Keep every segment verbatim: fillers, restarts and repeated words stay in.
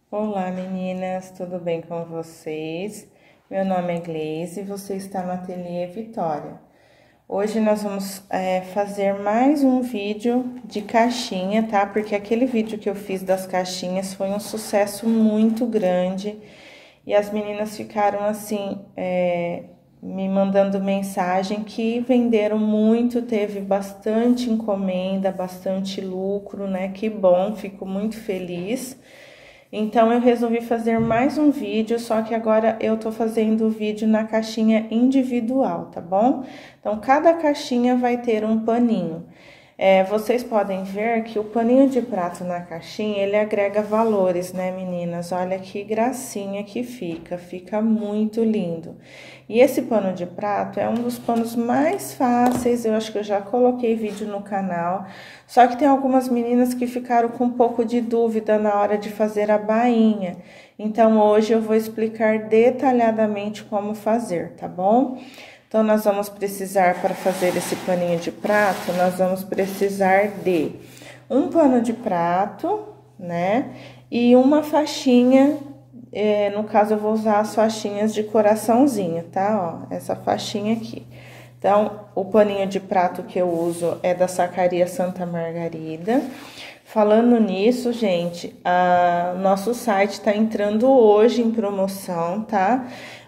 Olá meninas, tudo bem com vocês? Meu nome é Gleise e você está no Ateliê Vitória. Hoje nós vamos é, fazer mais um vídeo de caixinha, tá? Porque aquele vídeo que eu fiz das caixinhas foi um sucesso muito grande e as meninas ficaram assim, é, me mandando mensagem que venderam muito, teve bastante encomenda, bastante lucro, né? Que bom, fico muito feliz. Então, eu resolvi fazer mais um vídeo, só que agora eu tô fazendo o vídeo na caixinha individual, tá bom? Então, cada caixinha vai ter um paninho. É, vocês podem ver que o paninho de prato na caixinha, ele agrega valores, né, meninas? Olha que gracinha que fica, fica muito lindo. E esse pano de prato é um dos panos mais fáceis, eu acho que eu já coloquei vídeo no canal, só que tem algumas meninas que ficaram com um pouco de dúvida na hora de fazer a bainha. Então, hoje eu vou explicar detalhadamente como fazer, tá bom? Então, nós vamos precisar, para fazer esse paninho de prato, nós vamos precisar de um pano de prato, né? E uma faixinha, é, no caso, eu vou usar as faixinhas de coraçãozinho, tá? Ó, essa faixinha aqui. Então, o paninho de prato que eu uso é da Sacaria Santa Margarida. Falando nisso, gente, a, nosso site tá entrando hoje em promoção, tá?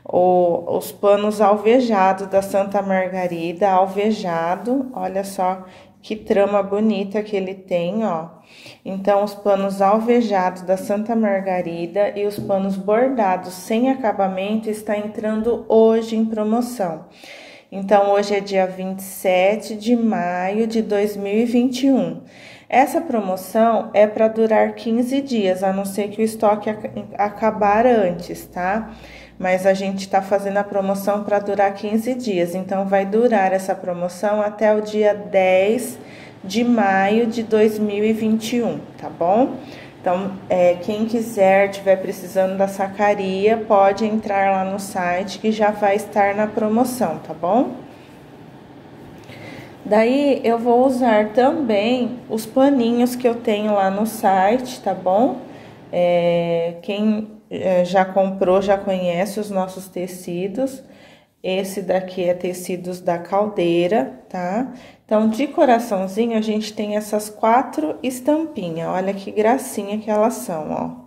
O, os panos alvejados da Santa Margarida, alvejado, olha só que trama bonita que ele tem, ó. Então, os panos alvejados da Santa Margarida e os panos bordados sem acabamento está entrando hoje em promoção. Então, hoje é dia vinte e sete de maio de dois mil e vinte e um. Essa promoção é para durar quinze dias, a não ser que o estoque acabar antes, tá? Mas a gente tá fazendo a promoção para durar quinze dias, então vai durar essa promoção até o dia dez de maio de dois mil e vinte e um, tá bom? Então, é, quem quiser, tiver precisando da sacaria, pode entrar lá no site que já vai estar na promoção, tá bom? Daí, eu vou usar também os paninhos que eu tenho lá no site, tá bom? É, quem é, já comprou, já conhece os nossos tecidos. Esse daqui é tecidos da Caldeira, tá? Então, de coraçãozinho, a gente tem essas quatro estampinhas. Olha que gracinha que elas são, ó.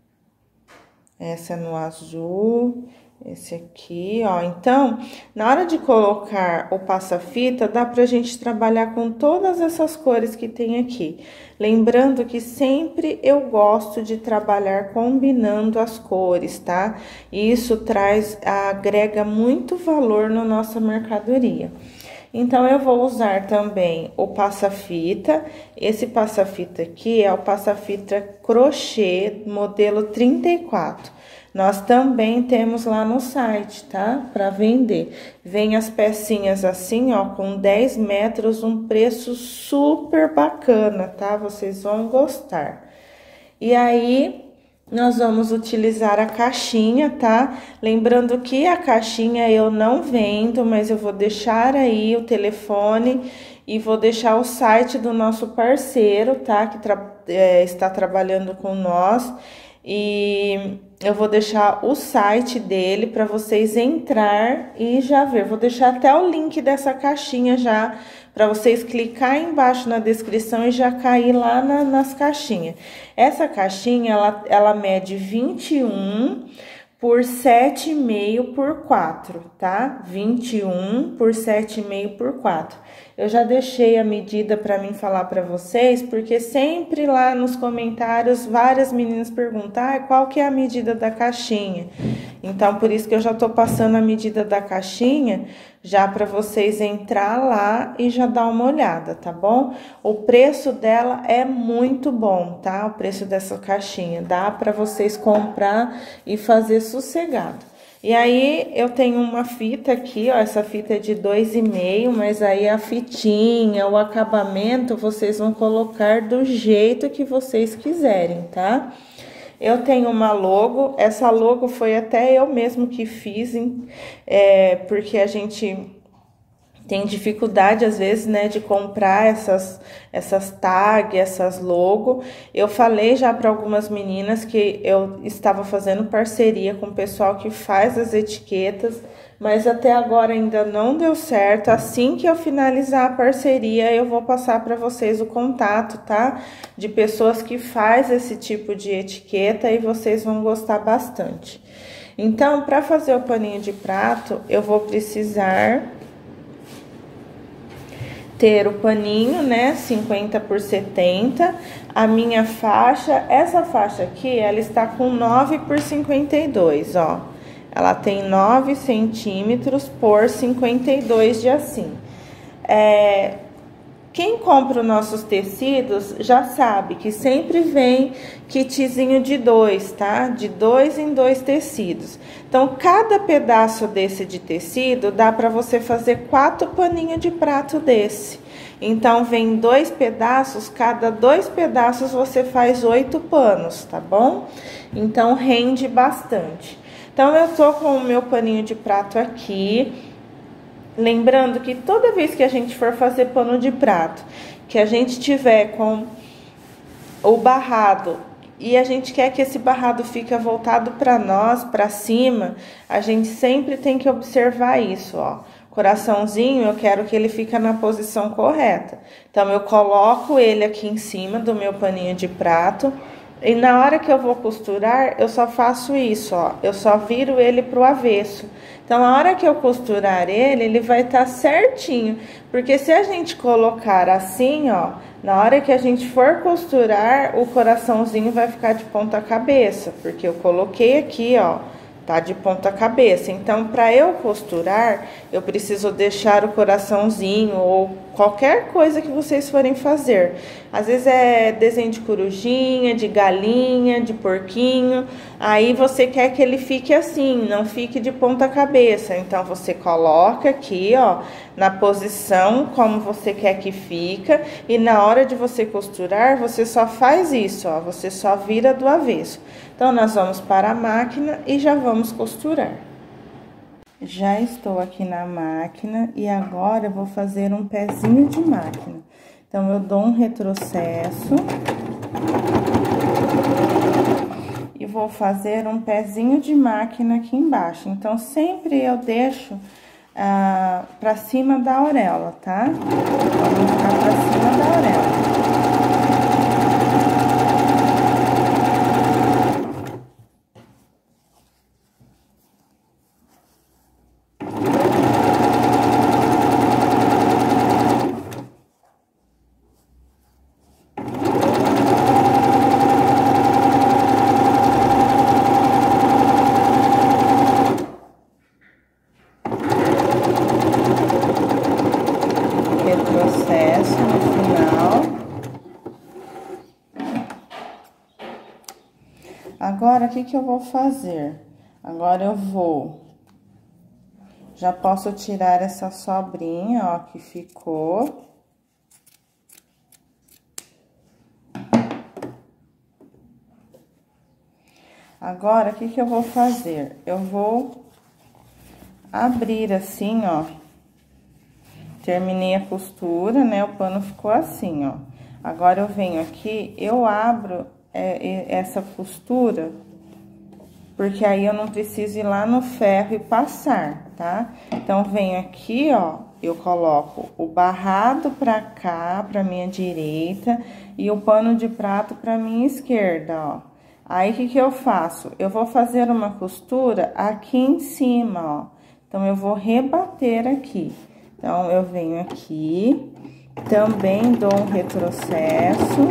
Essa é no azul, esse aqui, ó. Então, na hora de colocar o passa-fita, dá pra gente trabalhar com todas essas cores que tem aqui. Lembrando que sempre eu gosto de trabalhar combinando as cores, tá? E isso traz, agrega muito valor na nossa mercadoria. Então, eu vou usar também o passa-fita. Esse passa-fita aqui é o passa-fita crochê modelo trinta e quatro. Nós também temos lá no site, tá? Para vender. Vem as pecinhas assim, ó, com dez metros, um preço super bacana, tá? Vocês vão gostar. E aí, nós vamos utilizar a caixinha, tá? Lembrando que a caixinha eu não vendo, mas eu vou deixar aí o telefone e vou deixar o site do nosso parceiro, tá? Que tra é, está trabalhando com nós. E eu vou deixar o site dele para vocês entrar e já ver. Vou deixar até o link dessa caixinha já para vocês clicar embaixo na descrição e já cair lá na, nas caixinhas. Essa caixinha, ela, ela mede vinte e um por sete e meio por quatro, tá? vinte e um por sete e meio por quatro. Eu já deixei a medida para mim falar para vocês, porque sempre lá nos comentários várias meninas perguntam: ah, qual que é a medida da caixinha? Então, por isso que eu já tô passando a medida da caixinha, já para vocês entrar lá e já dar uma olhada, tá bom? O preço dela é muito bom, tá? O preço dessa caixinha, dá para vocês comprar e fazer sossegado. E aí, eu tenho uma fita aqui, ó, essa fita é de dois e meio, mas aí a fitinha, o acabamento, vocês vão colocar do jeito que vocês quiserem, tá? Eu tenho uma logo, essa logo foi até eu mesmo que fiz, hein? É, porque a gente tem dificuldade, às vezes, né, de comprar essas, essas tags, essas logo. Eu falei já para algumas meninas que eu estava fazendo parceria com o pessoal que faz as etiquetas, mas até agora ainda não deu certo. Assim que eu finalizar a parceria, eu vou passar para vocês o contato, tá? De pessoas que faz esse tipo de etiqueta e vocês vão gostar bastante. Então, para fazer o paninho de prato, eu vou precisar ter o paninho, né, cinquenta por setenta, a minha faixa, essa faixa aqui, ela está com nove por cinquenta e dois, ó. Ela tem nove centímetros por cinquenta e dois de assim. É, quem compra os nossos tecidos já sabe que sempre vem kitzinho de dois, tá? De dois em dois tecidos. Então, cada pedaço desse de tecido dá para você fazer quatro paninhos de prato desse. Então, vem dois pedaços, cada dois pedaços você faz oito panos, tá bom? Então, rende bastante. Então, eu tô com o meu paninho de prato aqui. Lembrando que toda vez que a gente for fazer pano de prato, que a gente tiver com o barrado e a gente quer que esse barrado fique voltado para nós, para cima, a gente sempre tem que observar isso, ó. Coraçãozinho, eu quero que ele fique na posição correta. Então, eu coloco ele aqui em cima do meu paninho de prato. E na hora que eu vou costurar, eu só faço isso, ó. Eu só viro ele pro avesso. Então, na hora que eu costurar ele, ele vai estar certinho. Porque se a gente colocar assim, ó, na hora que a gente for costurar, o coraçãozinho vai ficar de ponta cabeça. Porque eu coloquei aqui, ó, tá de ponta cabeça. Então, para eu costurar, eu preciso deixar o coraçãozinho ou qualquer coisa que vocês forem fazer. Às vezes é desenho de corujinha, de galinha, de porquinho. Aí você quer que ele fique assim, não fique de ponta cabeça. Então, você coloca aqui, ó, na posição como você quer que fica. E na hora de você costurar, você só faz isso, ó. Você só vira do avesso. Então, nós vamos para a máquina e já vamos costurar. Já estou aqui na máquina e agora eu vou fazer um pezinho de máquina. Então, eu dou um retrocesso e vou fazer um pezinho de máquina aqui embaixo. Então, sempre eu deixo ah, pra cima da auréola, tá? Vamos ficar pra cima da auréola. Retrocesso no final. Agora, o que que eu vou fazer? Agora, eu vou... Já posso tirar essa sobrinha, ó, que ficou. Agora, o que que eu vou fazer? Eu vou abrir assim, ó. Terminei a costura, né? O pano ficou assim, ó. Agora, eu venho aqui, eu abro é, essa costura, porque aí eu não preciso ir lá no ferro e passar, tá? Então, venho aqui, ó, eu coloco o barrado pra cá, pra minha direita, e o pano de prato pra minha esquerda, ó. Aí, o que que eu faço? Eu vou fazer uma costura aqui em cima, ó. Então, eu vou rebater aqui. Então, eu venho aqui, também dou um retrocesso,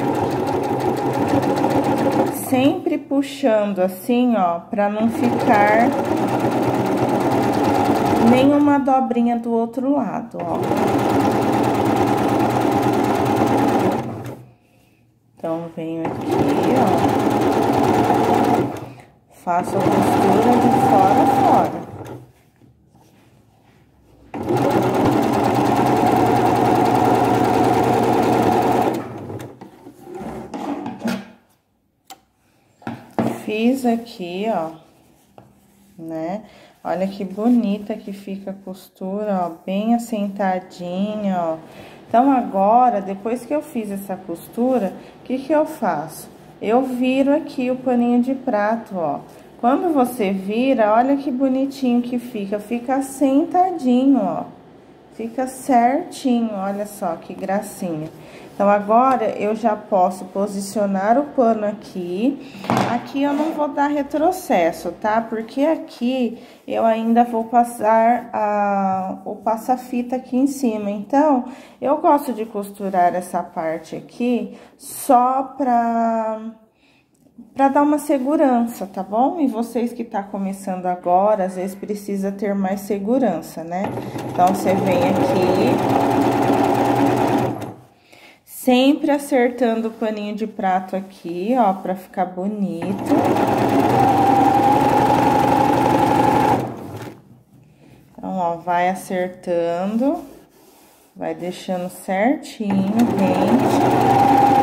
sempre puxando assim, ó, pra não ficar nenhuma dobrinha do outro lado, ó. Então, venho aqui, ó, faço a costura de fora a fora. Fiz aqui, ó, né? Olha que bonita que fica a costura, ó, bem assentadinha, ó. Então, agora, depois que eu fiz essa costura, o que que eu faço? Eu viro aqui o paninho de prato, ó. Quando você vira, olha que bonitinho que fica, fica assentadinho, ó. Fica certinho, olha só que gracinha. Então, agora eu já posso posicionar o pano aqui. Aqui eu não vou dar retrocesso, tá? Porque aqui eu ainda vou passar a, o passa-fita aqui em cima. Então, eu gosto de costurar essa parte aqui só pra... para dar uma segurança, tá bom? E vocês que tá começando agora, às vezes precisa ter mais segurança, né? Então, você vem aqui, sempre acertando o paninho de prato aqui, ó, pra ficar bonito. Então, ó, vai acertando, vai deixando certinho, rente.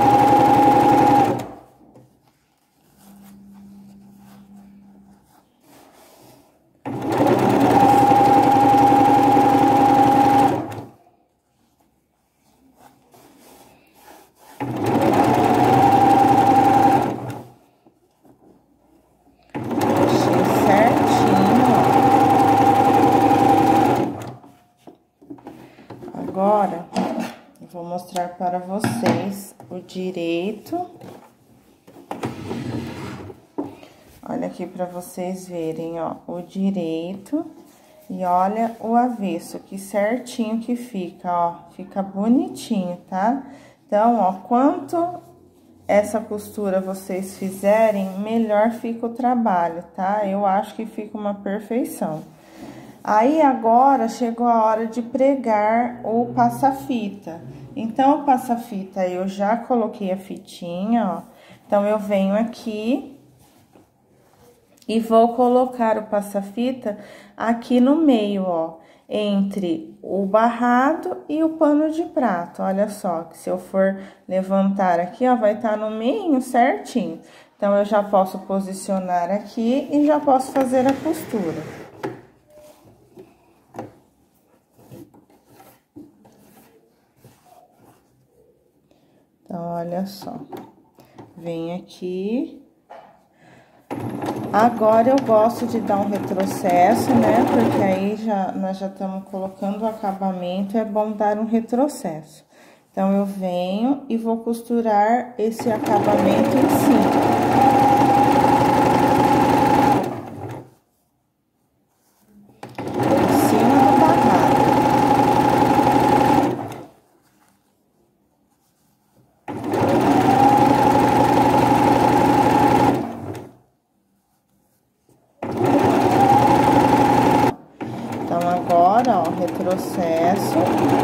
Agora, eu vou mostrar para vocês o direito. Olha aqui para vocês verem, ó, o direito e olha o avesso, que certinho que fica, ó, fica bonitinho, tá? Então, ó, quanto essa costura vocês fizerem, melhor fica o trabalho, tá? Eu acho que fica uma perfeição. Aí, agora, chegou a hora de pregar o passa-fita. Então, o passa-fita, eu já coloquei a fitinha, ó. Então, eu venho aqui e vou colocar o passa-fita aqui no meio, ó, entre o barrado e o pano de prato. Olha só, que se eu for levantar aqui, ó, vai estar no meio certinho. Então, eu já posso posicionar aqui e já posso fazer a costura. Então, olha só, vem aqui. Agora, eu gosto de dar um retrocesso, né? Porque aí já, nós já estamos colocando o acabamento, é bom dar um retrocesso. Então, eu venho e vou costurar esse acabamento em cima. Agora, ó, retrocesso.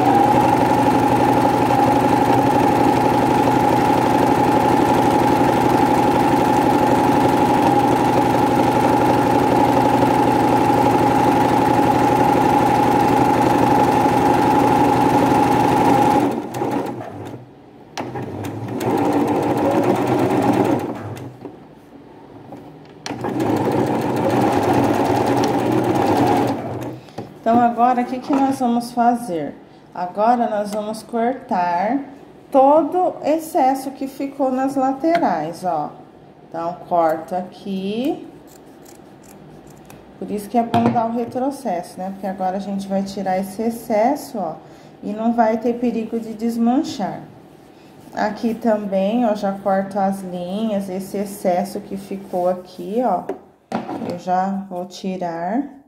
Então, agora, o que que nós vamos fazer? Agora, nós vamos cortar todo o excesso que ficou nas laterais, ó. Então, corto aqui. Por isso que é bom dar o retrocesso, né? Porque agora a gente vai tirar esse excesso, ó, e não vai ter perigo de desmanchar. Aqui também, ó, já corto as linhas, esse excesso que ficou aqui, ó, eu já vou tirar.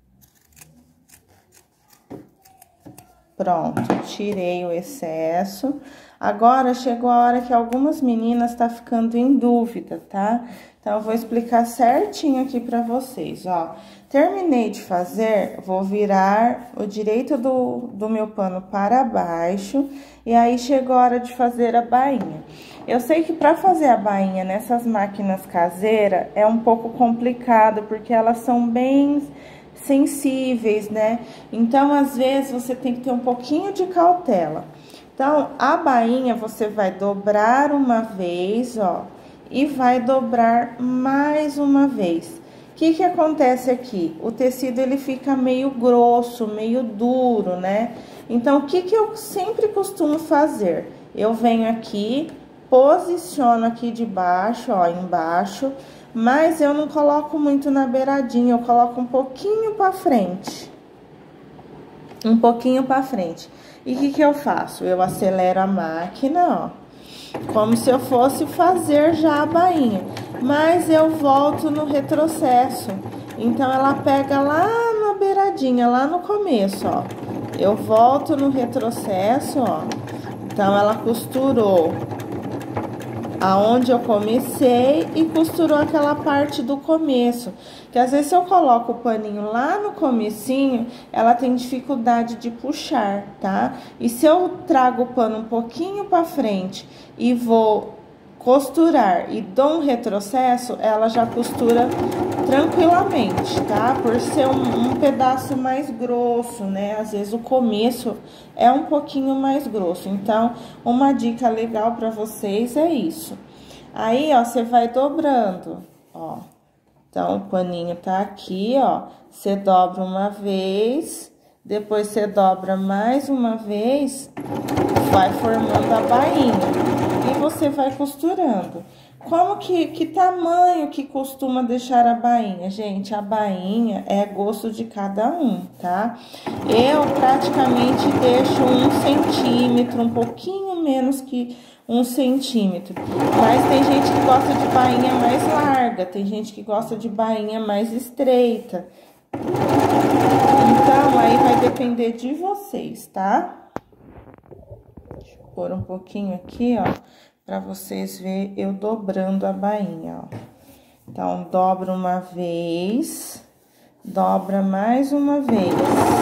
Pronto, tirei o excesso. Agora, chegou a hora que algumas meninas tá ficando em dúvida, tá? Então, eu vou explicar certinho aqui pra vocês, ó. Terminei de fazer, vou virar o direito do, do meu pano para baixo. E aí, chegou a hora de fazer a bainha. Eu sei que pra fazer a bainha nessas máquinas caseiras é um pouco complicado, porque elas são bem sensíveis, né? Então, às vezes, você tem que ter um pouquinho de cautela. Então, a bainha, você vai dobrar uma vez, ó, e vai dobrar mais uma vez. O que que acontece aqui? O tecido ele fica meio grosso, meio duro, né? Então, o que que eu sempre costumo fazer? Eu venho aqui, posiciono aqui de baixo, ó, embaixo, mas eu não coloco muito na beiradinha, eu coloco um pouquinho pra frente. Um pouquinho pra frente. E o que que eu faço? Eu acelero a máquina, ó. Como se eu fosse fazer já a bainha, mas eu volto no retrocesso. Então, ela pega lá na beiradinha, lá no começo, ó. Eu volto no retrocesso, ó. Então, ela costurou aonde eu comecei e costurou aquela parte do começo. Que às vezes, se eu coloco o paninho lá no comecinho, ela tem dificuldade de puxar, tá? E se eu trago o pano um pouquinho pra frente e vou costurar e dou um retrocesso, ela já costura tranquilamente, tá? Por ser um, um pedaço mais grosso, né? Às vezes o começo é um pouquinho mais grosso. Então, uma dica legal pra vocês é isso. Aí, ó, você vai dobrando, ó. Então, o paninho tá aqui, ó. Você dobra uma vez, depois você dobra mais uma vez, vai formando a bainha. E você vai costurando. Como que, que tamanho que costuma deixar a bainha? Gente, a bainha é gosto de cada um, tá? Eu praticamente deixo um centímetro, um pouquinho menos que um centímetro. Mas tem gente que gosta de bainha mais larga, tem gente que gosta de bainha mais estreita. Então, aí vai depender de vocês, tá? Deixa eu pôr um pouquinho aqui, ó, pra vocês verem eu dobrando a bainha, ó. Então, dobra uma vez, dobra mais uma vez.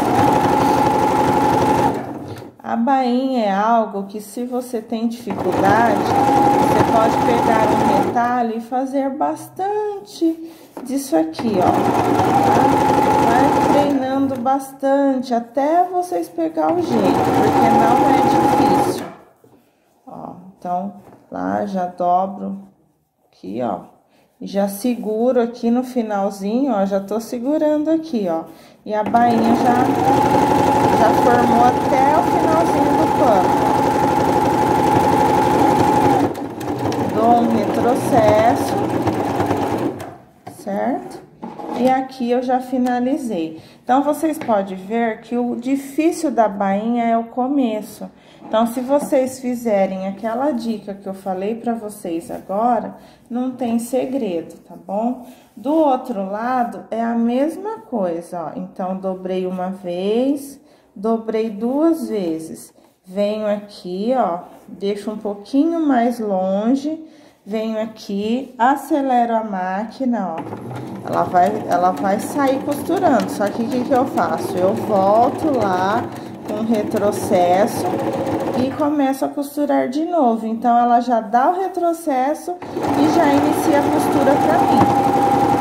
A bainha é algo que, se você tem dificuldade, você pode pegar um retalho e fazer bastante disso aqui, ó. Tá? Vai treinando bastante até vocês pegar o jeito, porque não é difícil. Ó, então, lá já dobro aqui, ó. E já seguro aqui no finalzinho, ó, já tô segurando aqui, ó. E a bainha já, já formou até o finalzinho do pano. Dou um retrocesso, certo? E aqui eu já finalizei. Então, vocês podem ver que o difícil da bainha é o começo. Então, se vocês fizerem aquela dica que eu falei pra vocês agora, não tem segredo, tá bom? Do outro lado, é a mesma coisa, ó. Então, dobrei uma vez, dobrei duas vezes. Venho aqui, ó, deixo um pouquinho mais longe, venho aqui, acelero a máquina, ó. Ela vai, ela vai sair costurando, só que o que que eu faço? Eu volto lá com retrocesso e começo a costurar de novo. Então, ela já dá o retrocesso e já inicia a costura pra mim.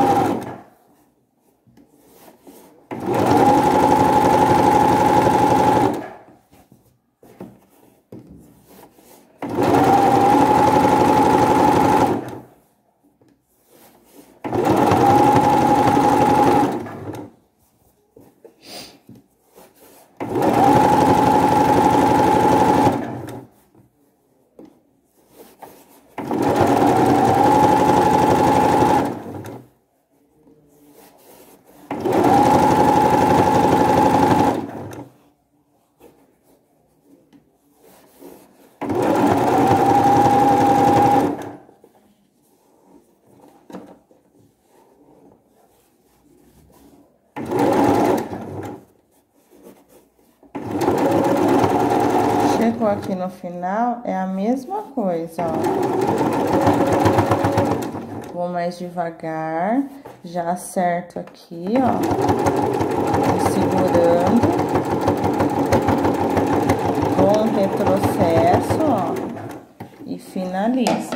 Chegou aqui no final, é a mesma coisa, ó. Vou mais devagar, já acerto aqui, ó. Vou segurando. Dou um retrocesso, ó. E finalizo.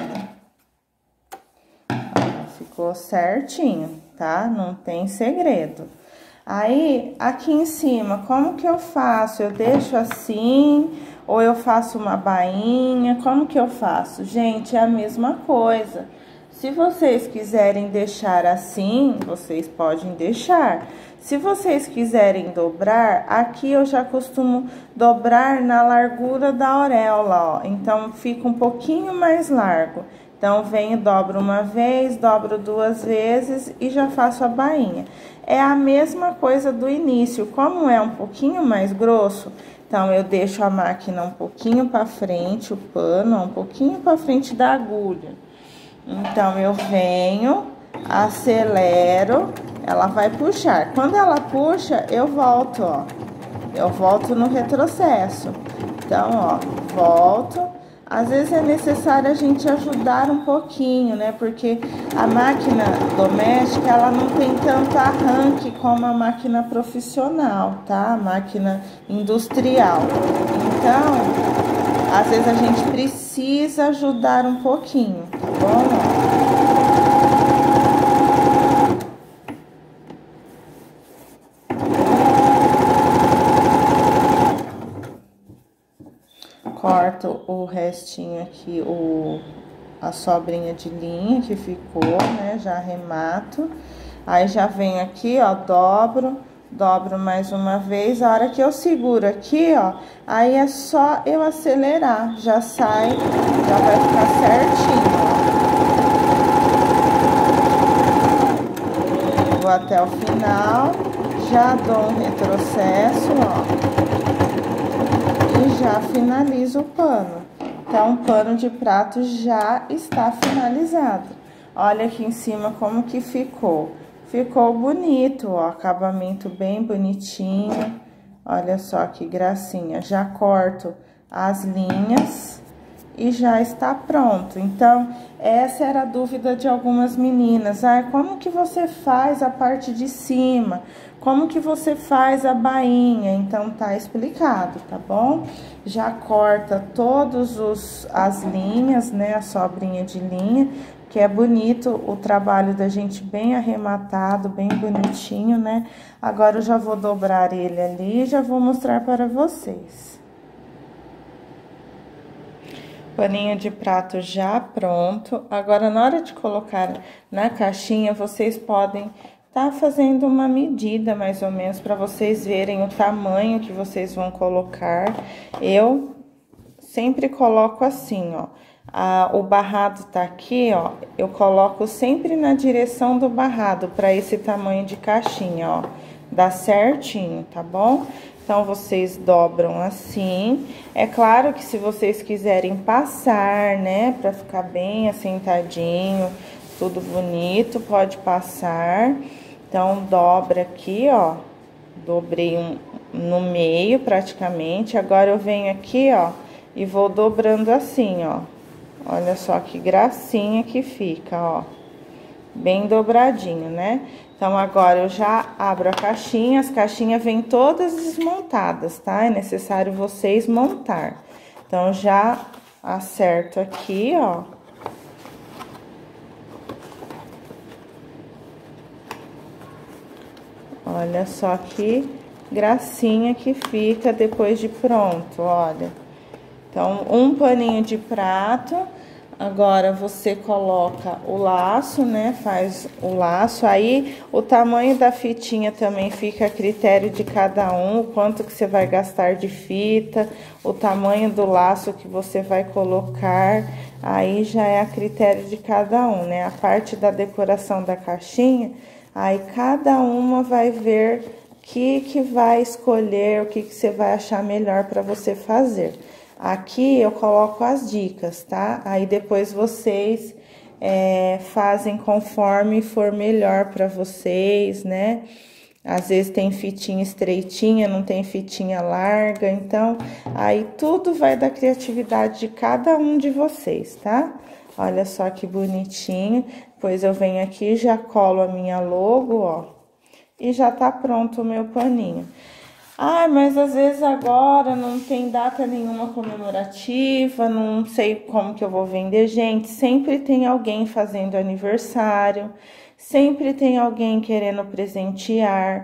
Ó, ficou certinho, tá? Não tem segredo. Aí, aqui em cima, como que eu faço? Eu deixo assim, ou eu faço uma bainha? Como que eu faço? Gente, é a mesma coisa. Se vocês quiserem deixar assim, vocês podem deixar. Se vocês quiserem dobrar, aqui eu já costumo dobrar na largura da auréola, ó. Então, fica um pouquinho mais largo. Então, venho, dobro uma vez, dobro duas vezes e já faço a bainha. É a mesma coisa do início, como é um pouquinho mais grosso, então eu deixo a máquina um pouquinho para frente, o pano um pouquinho para frente da agulha. Então, eu venho, acelero, ela vai puxar. Quando ela puxa, eu volto, ó. Eu volto no retrocesso. Então, ó, volto. Às vezes é necessário a gente ajudar um pouquinho, né? Porque a máquina doméstica, ela não tem tanto arranque como a máquina profissional, tá? A máquina industrial. Então, às vezes a gente precisa ajudar um pouquinho, tá bom? Corto o restinho aqui, o, a sobrinha de linha que ficou, né? Já arremato. Aí, já venho aqui, ó, dobro, dobro mais uma vez. A hora que eu seguro aqui, ó, aí é só eu acelerar. Já sai, já vai ficar certinho, ó. Vou até o final, já dou um retrocesso, ó. Já finalizo o pano. Então, o pano de prato já está finalizado. Olha aqui em cima como que ficou. Ficou bonito, ó, acabamento bem bonitinho. Olha só que gracinha. Já corto as linhas e já está pronto. Então, essa era a dúvida de algumas meninas. Ah, como que você faz a parte de cima? Como que você faz a bainha? Então, tá explicado, tá bom? Já corta todos os as linhas, né? A sobrinha de linha, que é bonito o trabalho da gente bem arrematado, bem bonitinho, né? Agora eu já vou dobrar ele ali e já vou mostrar para vocês. Paninho de prato já pronto. Agora, na hora de colocar na caixinha, vocês podem tá fazendo uma medida, mais ou menos, para vocês verem o tamanho que vocês vão colocar. Eu sempre coloco assim, ó. A, o barrado tá aqui, ó. Eu coloco sempre na direção do barrado, para esse tamanho de caixinha, ó. Dá certinho, tá bom? Então, vocês dobram assim. É claro que se vocês quiserem passar, né, pra ficar bem assentadinho, tudo bonito, pode passar. Então, dobra aqui, ó. Dobrei um no meio, praticamente. Agora, eu venho aqui, ó, e vou dobrando assim, ó. Olha só que gracinha que fica, ó. Bem dobradinho, né? Então, agora eu já abro a caixinha, as caixinhas vêm todas desmontadas, tá? É necessário vocês montar. Então, já acerto aqui, ó. Olha só que gracinha que fica depois de pronto, olha. Então, um paninho de prato. Agora, você coloca o laço, né? Faz o laço. Aí, o tamanho da fitinha também fica a critério de cada um. O quanto que você vai gastar de fita, o tamanho do laço que você vai colocar. Aí, já é a critério de cada um, né? A parte da decoração da caixinha, aí cada uma vai ver que que vai escolher, o que que você vai achar melhor para você fazer. Aqui eu coloco as dicas, tá? Aí depois vocês é, fazem conforme for melhor para vocês, né? Às vezes tem fitinha estreitinha, não tem fitinha larga, então aí tudo vai da criatividade de cada um de vocês, tá? Olha só que bonitinho. Depois eu venho aqui, já colo a minha logo, ó, e já tá pronto o meu paninho. Ah, mas às vezes agora não tem data nenhuma comemorativa, não sei como que eu vou vender. Gente, sempre tem alguém fazendo aniversário, sempre tem alguém querendo presentear,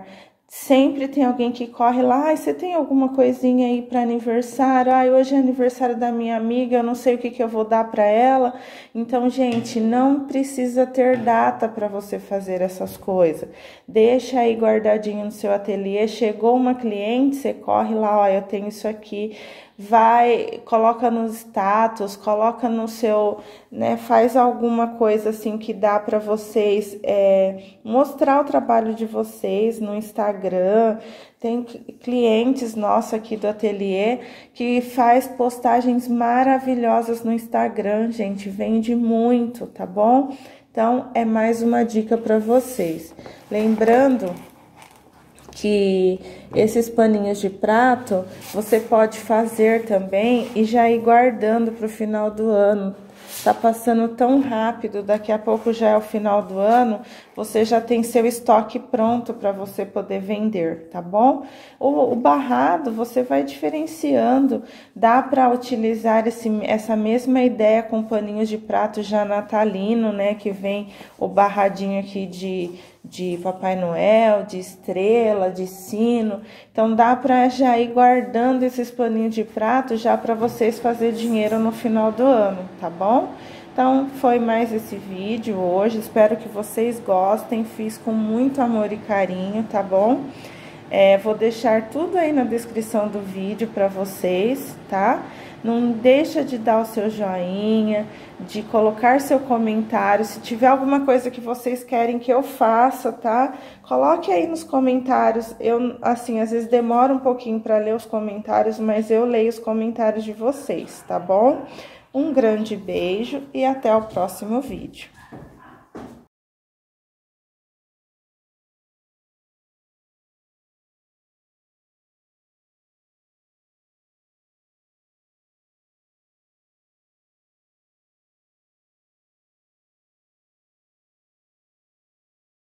Sempre tem alguém que corre lá, ai, você tem alguma coisinha aí para aniversário? Ai, hoje é aniversário da minha amiga, eu não sei o que que eu vou dar para ela. Então, gente, não precisa ter data para você fazer essas coisas. Deixa aí guardadinho no seu ateliê. Chegou uma cliente, você corre lá, ó, eu tenho isso aqui. Vai, coloca nos status, coloca no seu, né, faz alguma coisa assim que dá para vocês é, mostrar o trabalho de vocês no Instagram. Tem clientes nossos aqui do ateliê que faz postagens maravilhosas no Instagram, gente, vende muito, tá bom? Então, é mais uma dica para vocês. Lembrando que esses paninhos de prato você pode fazer também e já ir guardando para o final do ano. Tá passando tão rápido, daqui a pouco já é o final do ano, você já tem seu estoque pronto para você poder vender, tá bom? O, o barrado você vai diferenciando, dá para utilizar esse, essa mesma ideia com paninhos de prato já natalino, né? Que vem o barradinho aqui de, de Papai Noel, de estrela, de sino. Então dá para já ir guardando esses paninhos de prato já para vocês fazer dinheiro no final do ano, tá bom? Então, foi mais esse vídeo hoje, espero que vocês gostem, fiz com muito amor e carinho, tá bom? É, vou deixar tudo aí na descrição do vídeo para vocês, tá? Não deixa de dar o seu joinha, de colocar seu comentário, se tiver alguma coisa que vocês querem que eu faça, tá? Coloque aí nos comentários, eu, assim, às vezes demora um pouquinho para ler os comentários, mas eu leio os comentários de vocês, tá bom? Um grande beijo e até o próximo vídeo.